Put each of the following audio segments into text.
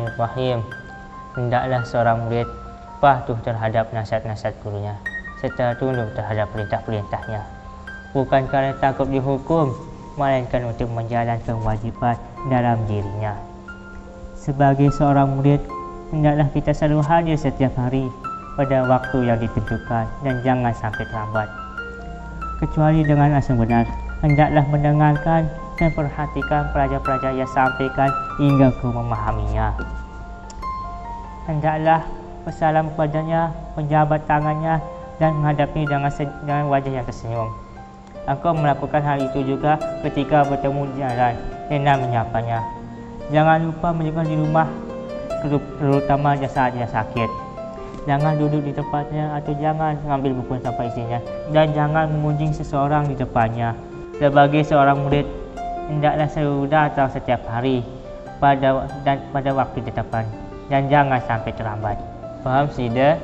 Bismillahirrahmanirrahim. Hendaklah seorang murid patuh terhadap nasihat-nasihat gurunya serta tunduk terhadap perintah-perintahnya, bukan karena takut dihukum, melainkan untuk menjalankan kewajiban dalam dirinya. Sebagai seorang murid, hendaklah kita selalu hadir setiap hari pada waktu yang ditentukan dan jangan sampai terlambat. Kecuali dengan asal benar, hendaklah mendengarkan dan perhatikan pelajar-pelajar yang sampaikan hingga ke memahaminya. Hendaklah bersalam kepadanya, menjabat tangannya dan menghadapi dengan wajah yang tersenyum. Engkau melakukan hal itu juga ketika bertemu di jalan dan menyapanya. Jangan lupa menjaga di rumah, terutama saat dia sakit. Jangan duduk di tempatnya atau jangan mengambil buku tanpa izinnya, dan jangan mengunjungi seseorang di depannya. Sebagai seorang murid, hendaklah selalu datang setiap hari pada waktu ditetapkan dan jangan sampai terlambat. Paham, Sida?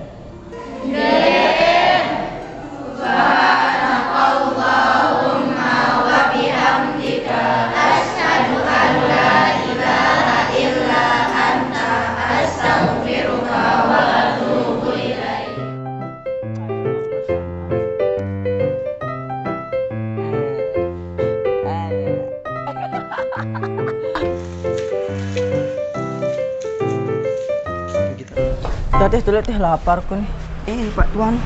Subhanakallahumma wa bihamdika asyhadu an la ilaha illa anta astaghfiruka wa atubu ilaik. Teh dulu teh lapar ku nih. Pak Tuan.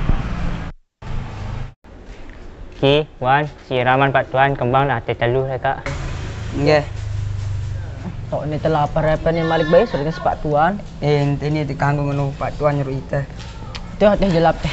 Ki, Wan, siraman Pak Tuan kembang lah teh telu lah Kak. Nggih. Tok ni teh lapar apa ni Malik bae sudah Pak Tuan. Ente ni dikanggo ngono Pak Tuan nyuruh ite. Teh jelap teh.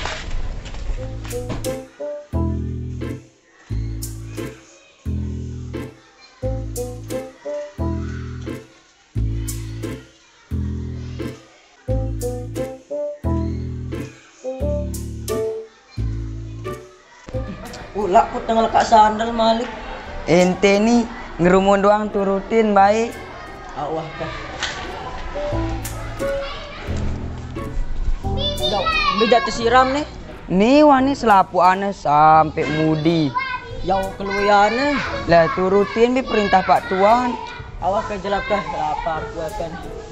Ulak ku tengah lekat sandal Malik. Ente ni ngerumun doang turutin baik. Awah kah. Beda tersiram nih. Ni wani selapu aneh sampai mudi. Jauh keluarnya. Lah turutin bi perintah Pak Tuan. Awah ke jelap kah lapar gua kan.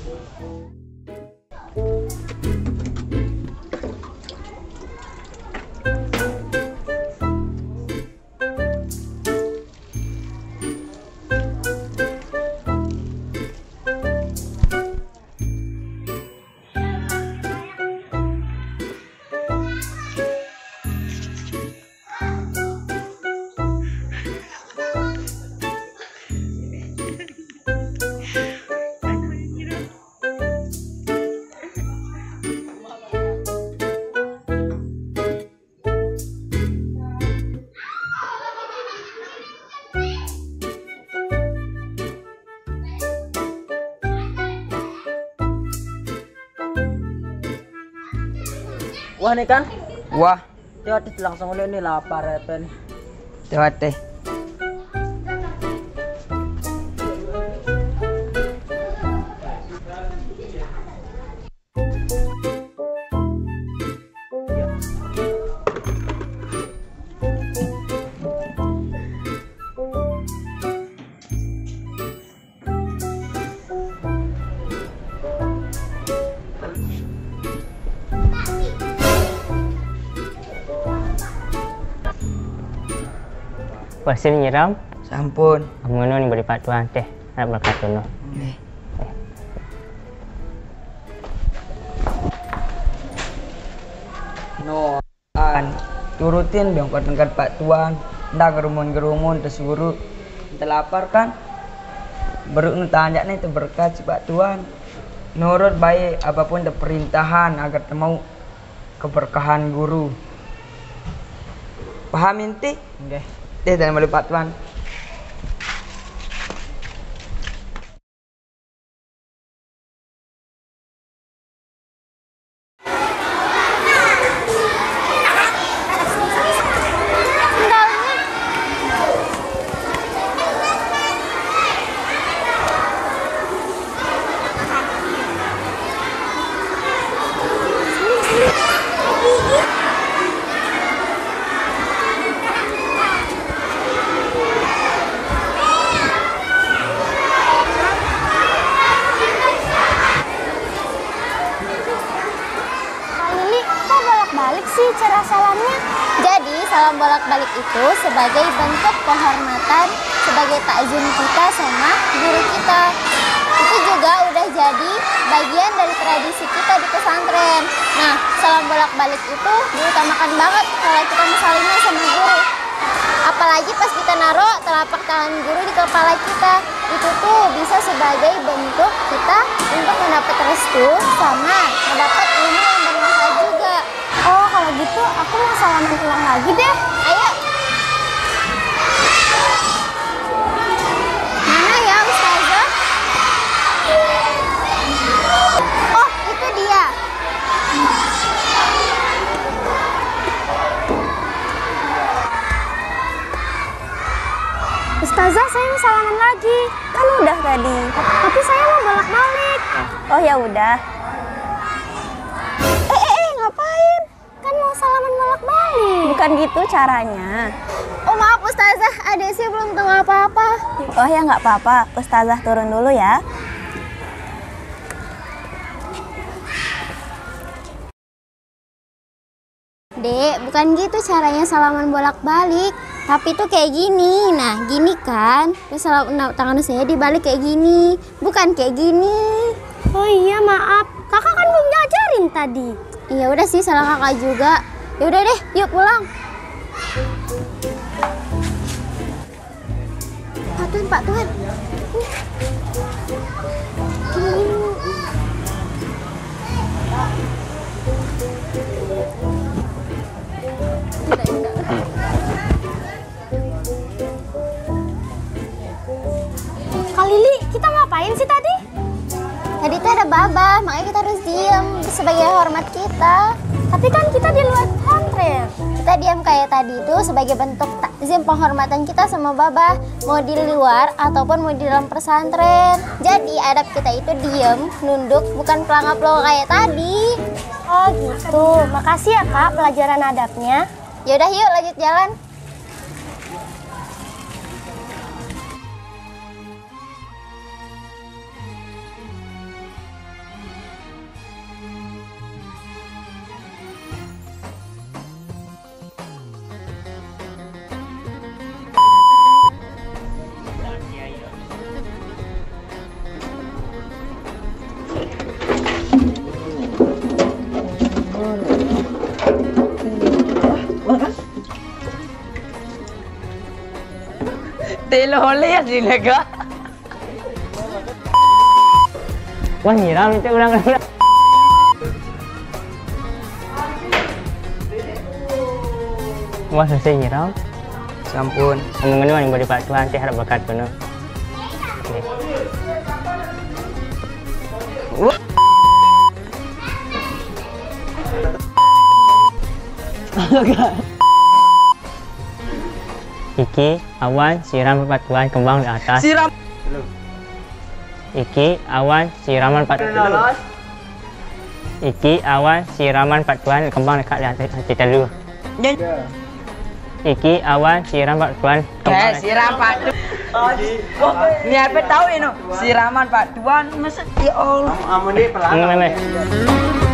Wah nih kan? Wah, Teh langsung oleh nih lapar ya pen. teh. Pasir nyiram, Sampun. mengono ni beri Pak Tuan teh, nak berkat dulu. Nggih. No, turutin biang kuat Pak Tuan. Ndak gerumun tersuruh. Ente lapar kan? Baru tanya nih berkat si Pak Tuan. Nurut baik apapun perintahan agar mau keberkahan guru. Paham inti? Nggih. Dan balik Pak Tuan. cara salamnya? Jadi salam bolak-balik itu sebagai bentuk penghormatan, sebagai takzim kita sama guru kita. Itu juga udah jadi bagian dari tradisi kita di pesantren. Nah, salam bolak-balik itu diutamakan banget kalau kita mau salimnya sama guru. Apalagi pas kita naruh telapak tangan guru di kepala kita, itu tuh bisa sebagai bentuk kita untuk mendapat restu sama mendapat ilmu yang bermanfaat juga. Oh, kalau gitu aku mau salaman ulang lagi deh. Ayo. Mana ya Ustazah? Oh, itu dia. Ustazah, saya mau salaman lagi. Kan udah tadi. Tapi saya mau bolak-balik. Oh ya udah. Ngapain? Kan mau salaman bolak-balik. Bukan gitu caranya. Oh maaf Ustazah, adik sih belum tahu apa-apa. Oh ya nggak apa-apa. Ustazah turun dulu ya. Dek, bukan gitu caranya salaman bolak-balik. Tapi tuh kayak gini. Nah, gini kan. Terus tangan saya dibalik kayak gini. Bukan kayak gini. Oh iya maaf. Kakak kan belum ngajarin tadi. Iya udah sih, salah kakak juga. Ya udah deh, yuk pulang. Pak Tuhan. Kak Lili, kita ngapain sih tadi? Tadi tuh ada babah, makanya kita harus diam sebagai hormat kita. Tapi kan kita di luar pesantren. Kita diam kayak tadi itu sebagai bentuk takzim penghormatan kita sama babah, mau di luar ataupun mau di dalam pesantren. Jadi adab kita itu diam, nunduk, bukan pelangap-pelongo kayak tadi. Oh gitu. Makasih ya Kak pelajaran adabnya. Yaudah yuk lanjut jalan. Telo ya sih lega. Wah, nyiram itu ulang-ulang. Wah, selesai nyiram. Sampun. Teman-teman yang beri Pak Tuhan, saya harap berkat penuh. Iki, awan, siram Pak Tuhan, kembang di atas. Siram. Iki, awan, siraman Pak Tuhan. Iki, awan, siraman Pak Tuhan, kembang dekat di atas kita dulu. Iki, awan, siram Pak Tuhan, kembang Siram Pak Tuhan. Ini apa tahu ini? Siraman Pak Tuhan, mesti ya Allah. dekat.